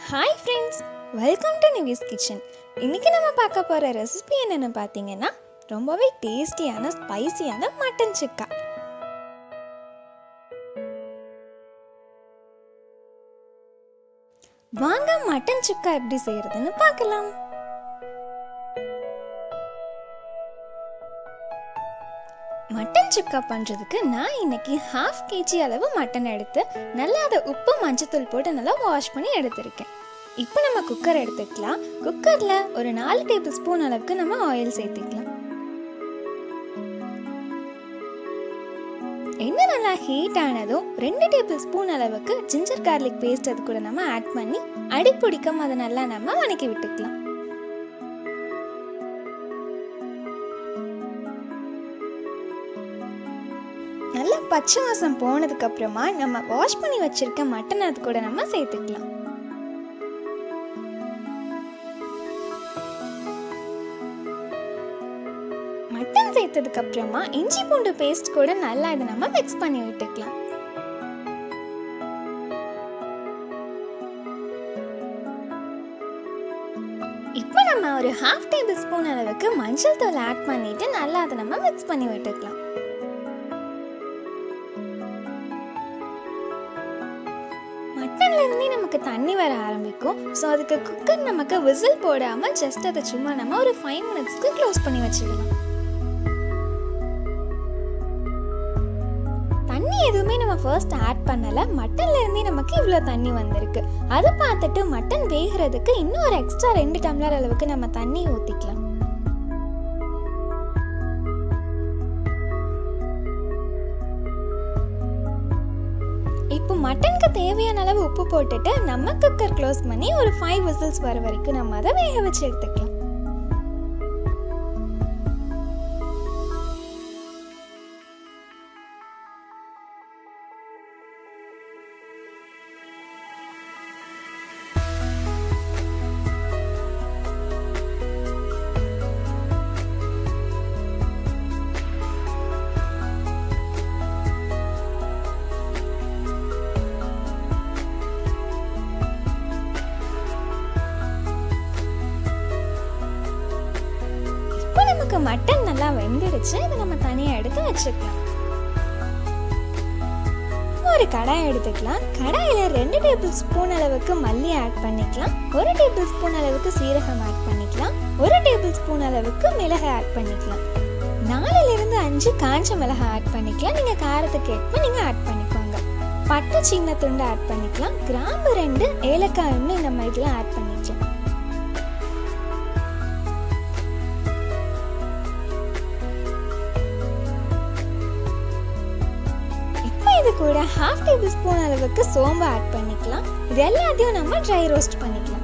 Hi friends, welcome to Nivi's kitchen. இன்றைக்கி நம்ம பார்க்க போகிற ரெசிபி என்னென்னு பார்த்தீங்கன்னா ரொம்பவே டேஸ்டியான ஸ்பைசியான மட்டன் சுக்கா. வாங்க மட்டன் சுக்கா எப்படி செய்யறதுன்னு பார்க்கலாம். மட்டன் சுக்கா பண்ணுறதுக்கு நான் இன்னைக்கு 1/2 kg அளவு மட்டன் எடுத்து நல்லா அதை உப்பு மஞ்சத்தூள் போட்டு நல்லா வாஷ் பண்ணி எடுத்திருக்கேன். இப்போ நம்ம குக்கர் எடுத்துக்கலாம். குக்கரில் ஒரு 4 டேபிள் ஸ்பூன் அளவுக்கு நம்ம ஆயில் சேர்த்துக்கலாம். எண்ணெய் நல்லா ஹீட் ஆனதும் 2 டேபிள் ஸ்பூன் அளவுக்கு ஜிஞ்சர் கார்லிக் பேஸ்ட் அது கூட நம்ம ஆட் பண்ணி அடி பிடிக்காம அதை நல்லா நம்ம வதக்கி விட்டுக்கலாம். நல்லா பச்சை வாசம் போனதுக்கு அப்புறமா நம்ம வாஷ் பண்ணி வச்சிருக்க மட்டன் அது கூட நம்ம சேர்த்துக்கலாம். மட்டன் சேர்த்ததுக்கு அப்புறமா இஞ்சி பூண்டு பேஸ்ட் கூட நல்லா இதை நம்ம மிக்ஸ் பண்ணி விட்டுக்கலாம். இப்போ நம்ம ஒரு 1/2 டேபிள் ஸ்பூன் அளவுக்கு மஞ்சள் தூள் ஆட் பண்ணிட்டு நல்லா அதை நம்ம மிக்ஸ் பண்ணி விட்டுக்கலாம். மட்டன்ல இருந்தே நமக்கு தண்ணி வர ஆரம்பிக்கும். ஸோ அதுக்கு குக்கர் நமக்கு விசில் போடாமல் ஜஸ்ட் அதை சும்மா நம்ம ஒரு 5 மினிட்ஸ்க்கு க்ளோஸ் பண்ணி வச்சுக்கலாம். தண்ணி எதுவுமே நம்ம ஃபர்ஸ்ட் ஆட் பண்ணல, மட்டன்ல இருந்தே நமக்கு இவ்வளோ தண்ணி வந்திருக்கு. அதை பார்த்துட்டு மட்டன் வேகிறதுக்கு இன்னும் ஒரு எக்ஸ்ட்ரா 2 டம்ளர் அளவுக்கு நம்ம தண்ணி ஊற்றிக்கலாம். இப்போ மட்டனுக்கு தேவையான அளவு உப்பு போட்டுட்டு நம்ம குக்கர் க்ளோஸ் பண்ணி ஒரு 5 விசில்ஸ் வர வரைக்கும் நம்ம அதை வேக வச்சு எடுத்துக்கலாம். மட்டன் நல்லா வெந்துடுச்சு. இதை நம்ம தனியாக எடுத்து வச்சுக்கலாம். ஒரு கடாய் எடுத்துக்கலாம். கடாயில் 2 டேபிள் ஸ்பூன் அளவுக்கு மல்லி ஆட் பண்ணிக்கலாம். 1 டேபிள் ஸ்பூன் அளவுக்கு சீரகம் ஆட் பண்ணிக்கலாம். 1 டேபிள் ஸ்பூன் அளவுக்கு மிளகு ஆட் பண்ணிக்கலாம். 4லிருந்து 5 காஞ்ச மிளகாய் ஆட் பண்ணிக்கலாம். நீங்கள் காரத்துக்கு ஏற்ப நீங்கள் ஆட் பண்ணிக்கோங்க. பட்டை சின்ன துண்டு ஆட் பண்ணிக்கலாம். கிராம்பு 2, ஏலக்காய் 1 நம்ம இதில் ஆட் பண்ணிக்கலாம். இது கூட 1/2 டேபிள் ஸ்பூன் அளவுக்கு சோம்பு ஆட் பண்ணிக்கலாம். இது எல்லாத்தையும் நம்ம ட்ரை ரோஸ்ட் பண்ணிக்கலாம்.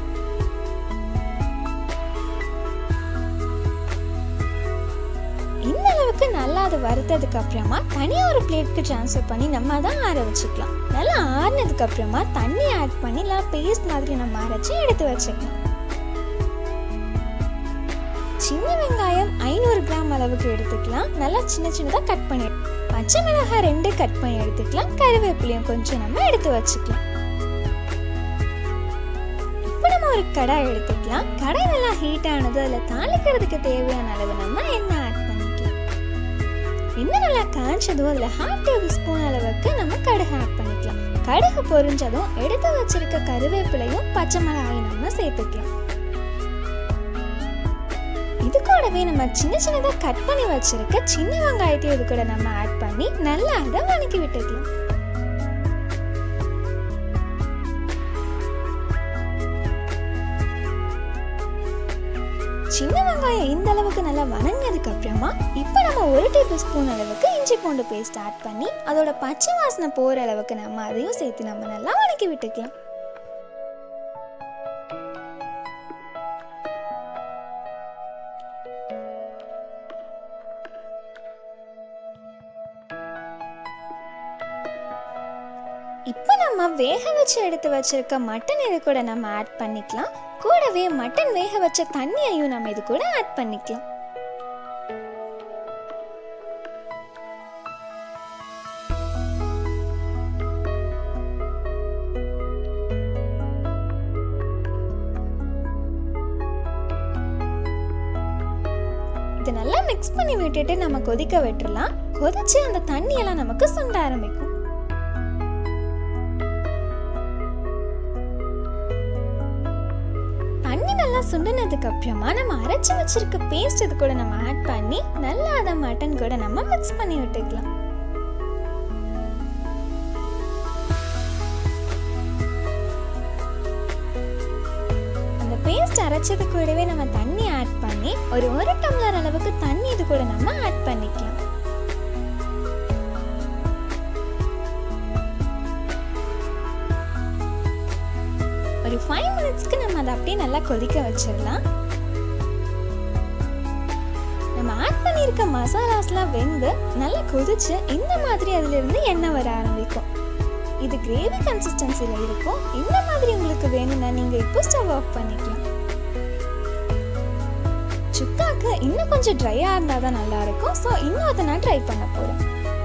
இந்த அளவுக்கு நல்லா அது வறுத்ததுக்கு அப்புறமா தனியா ஒரு பிளேட்க்கு ட்ரான்ஸ்ஃபர் பண்ணி நம்ம அதை ஆற வச்சுக்கலாம். நல்லா ஆறினதுக்கு அப்புறமா தண்ணி ஆட் பண்ணி நல்லா பேஸ்ட் மாதிரி நம்ம அரைச்சி எடுத்து வச்சுக்கலாம். சின்ன வெங்காயம் 500 கிராம் அளவுக்கு எடுத்துக்கலாம். நல்லா சின்ன சின்னதாக கட் பண்ணி, பச்சை மிளகாய் 2 கட் பண்ணி எடுத்துக்கலாம். கருவேப்பிலையும் கொஞ்சம் நம்ம எடுத்து வச்சுக்கலாம். இப்போ நம்ம ஒரு கடாய் எடுத்துக்கலாம். கடாய் நல்லா ஹீட் ஆனது, அதில் தாளிக்கிறதுக்கு தேவையான அளவு நம்ம எண்ணெய் ஆட் பண்ணிக்கலாம். எண்ணெய் நல்லா காய்ச்சதும் அதில் 1/2 டேபிள் ஸ்பூன் அளவுக்கு நம்ம கடுகு ஆட் பண்ணிக்கலாம். கடுகு பொரிஞ்சதும் எடுத்து வச்சிருக்க கருவேப்பிலையும் பச்சை மிளகாயும் நம்ம சேர்த்துக்கலாம். இது கூடவே நம்ம சின்ன சின்னதாக கட் பண்ணி வச்சிருக்க சின்ன வெங்காயத்தையும் இது கூட நம்ம ஆட் பண்ணி நல்லா அதை வதக்கி விட்டுக்கலாம். சின்ன வெங்காயம் இந்த அளவுக்கு நல்லா வதங்கினதுக்கு அப்புறமா இப்போ நம்ம 1 டேபிள் ஸ்பூன் அளவுக்கு இஞ்சி பூண்டு பேஸ்ட் ஆட் பண்ணி அதோட பச்சை வாசனை போகிற அளவுக்கு நம்ம அதையும் சேர்த்து நம்ம நல்லா வதக்கி விட்டுக்கலாம். இப்போ நம்ம வேக வச்சு எடுத்து வச்சிருக்க மட்டன் இது கூட நம்ம ஆட் பண்ணிக்கலாம். கூடவே மட்டன் வேக வச்ச தண்ணியையும் நம்ம இது கூட ஆட் பண்ணிக்கலாம். மிக்ஸ் பண்ணி விட்டுட்டு நம்ம கொதிக்க விட்டுறலாம். கொதிச்சு அந்த தண்ணி எல்லாம் நமக்கு சுண்ட ஆரம்பிக்கும். தண்ணி நல்லா சுண்டினதுக்கு அப்புறமா நம்ம அரைச்சு வச்சிருக்க பேஸ்ட் இது கூட நம்ம ஆட் பண்ணி நல்லா அதை மட்டன் கூட நம்ம மிக்ஸ் பண்ணி விட்டுக்கலாம். அந்த பேஸ்ட் அரைச்சது கூடவே நம்ம தண்ணி ஆட் பண்ணி ஒரு டம்ளர் அளவுக்கு தண்ணி இது கூட நம்ம ஆட் பண்ணிக்கலாம். ஒரு 5 மினிட்ஸ்க்கு நம்ம அதை அப்படியே நல்லா கொதிக்க வச்சிடலாம். நம்ம ஆட் பண்ணியிருக்க மசாலாஸ்லாம் வெந்து நல்லா கொதிச்சு இந்த மாதிரி அதிலிருந்து எண்ணெய் வர ஆரம்பிக்கும். இது கிரேவி கன்சிஸ்டன்சியில் இருக்கும். இந்த மாதிரி உங்களுக்கு வேணும்னா நீங்கள் இப்போ ஸ்டவ் ஆஃப் பண்ணிக்கலாம். சுக்காக்கு இன்னும் கொஞ்சம் ட்ரையாக இருந்தால் தான் நல்லா இருக்கும். ஸோ இன்னும் அதை நான் ட்ரை பண்ண போகிறேன்.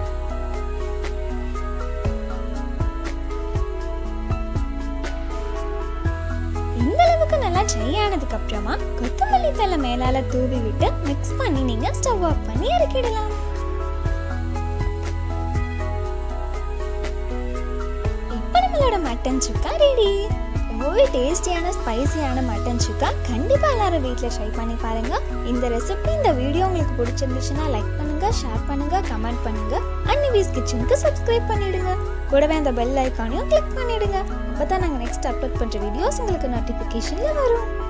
நல்லா ட்ரை ஆனதுக்கு அப்புறமா கொத்தமல்லி தழை மேலால தூவி விட்டு மிக்ஸ் பண்ணி நீங்க ஸ்டவ் ஆஃப் பண்ணி இறக்கிடலாம். இப்போ நம்மளோட மட்டன் சுக்கா ரெடி. ரொம்பவே டேஸ்டியான ஸ்பைசியான மட்டன் சுக்கா கண்டிப்பா எல்லாரும் வீட்டில் ட்ரை பண்ணி பாருங்க. இந்த ரெசிபி இந்த வீடியோ உங்களுக்கு பிடிச்சிருந்துச்சுன்னா லைக் பண்ணுங்க, ஷேர் பண்ணுங்க, கமெண்ட் பண்ணுங்க. அன்னிவீஸ் கிச்சனுக்கு சப்ஸ்கிரைப் பண்ணிடுங்க. கூடவே அந்த பெல் ஐக்கானையும் கிளிக் பண்ணிடுங்க. அப்பதான் நாங்கள் நெக்ஸ்ட் அப்லோட் பண்ற வீடியோஸ் உங்களுக்கு நோட்டிஃபிகேஷன்ல வரும்.